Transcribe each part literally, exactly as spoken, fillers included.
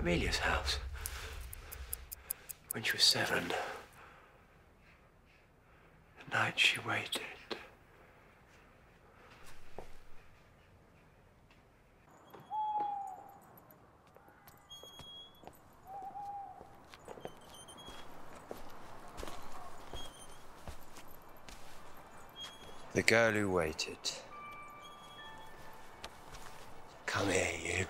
Amelia's house. When she was seven. The night she waited. The girl who waited. Come here, you.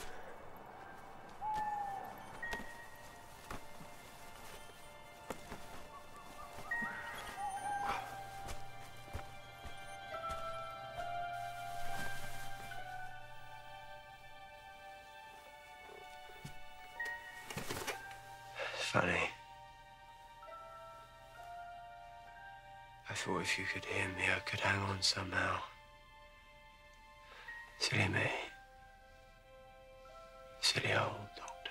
It's funny. I thought if you could hear me, I could hang on somehow. Silly me. Silly old doctor.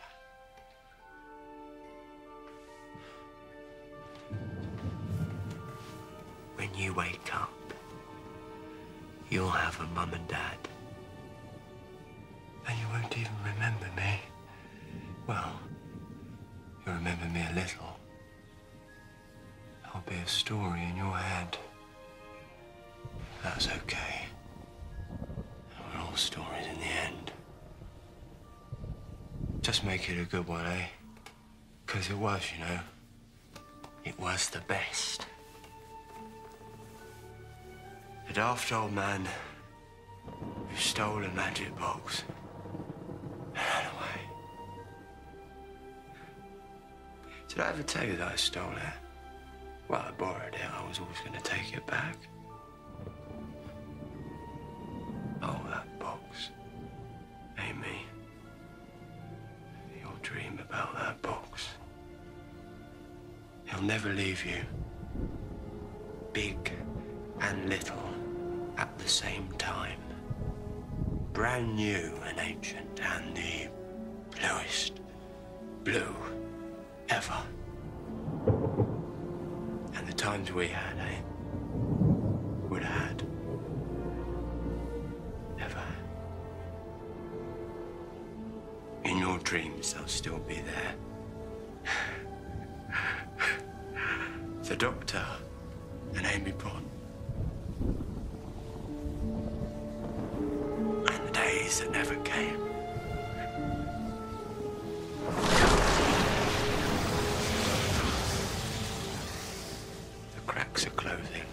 When you wake up, you'll have a mum and dad. And you won't even remember me. Well, you'll remember me a little. I'll be a story in your head. That's okay. We're all stories in the end. Just make it a good one, eh? Because it was, you know. It was the best. The daft old man who stole a magic box and ran away. Did I ever tell you that I stole it? Well, I borrowed it. I was always going to take it back. Oh, that box. Amy. Your dream about that box. He'll never leave you. Big and little at the same time. Brand new and ancient and the bluest blue ever. And the times we had, eh? Would have had. Never. In your dreams, they'll still be there. The Doctor and Amy Pond. And the days that never came. Cracks are closing.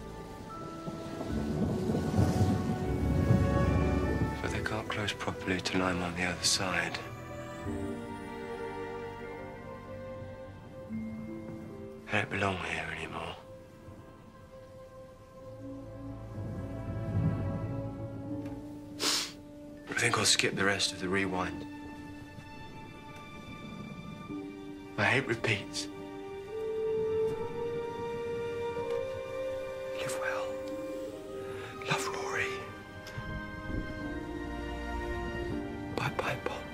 But they can't close properly till I'm on the other side. I don't belong here anymore. I think I'll skip the rest of the rewind. I hate repeats. Live well. Love, Rory. Bye-bye, Bob.